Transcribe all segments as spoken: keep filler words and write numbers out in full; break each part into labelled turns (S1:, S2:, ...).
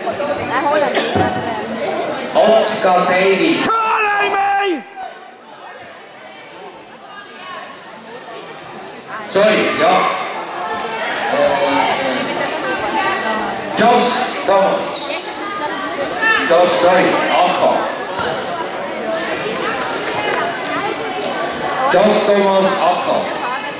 S1: Oscar David.
S2: Come on, Amy!
S1: Sorry, ja. Josh Thomas. Josh, sorry, Alka. Josh Thomas Alka.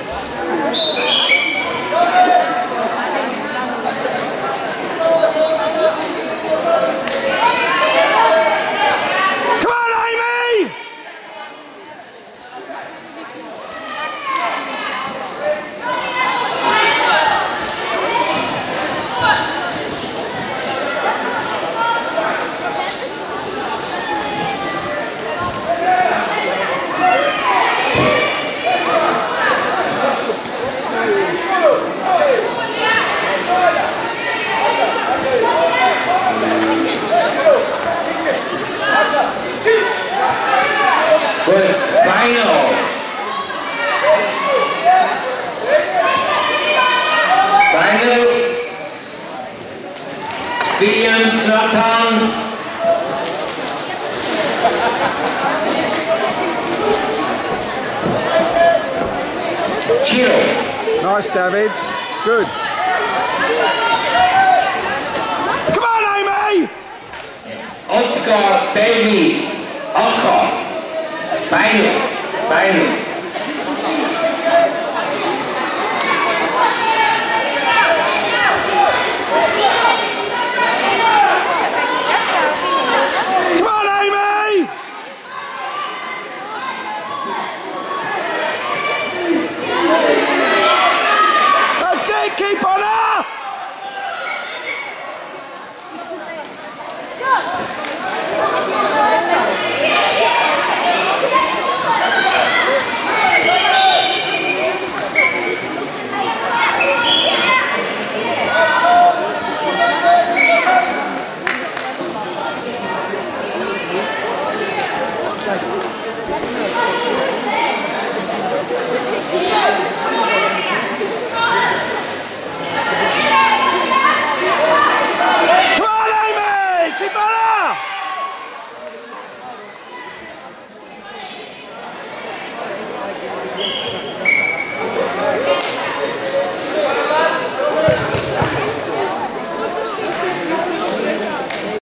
S1: Good, final. Final. Williams Nathan. Chiro.
S2: Nice, David. Good. Come on, Amy!
S1: Oscar David. Alka. Final. Final.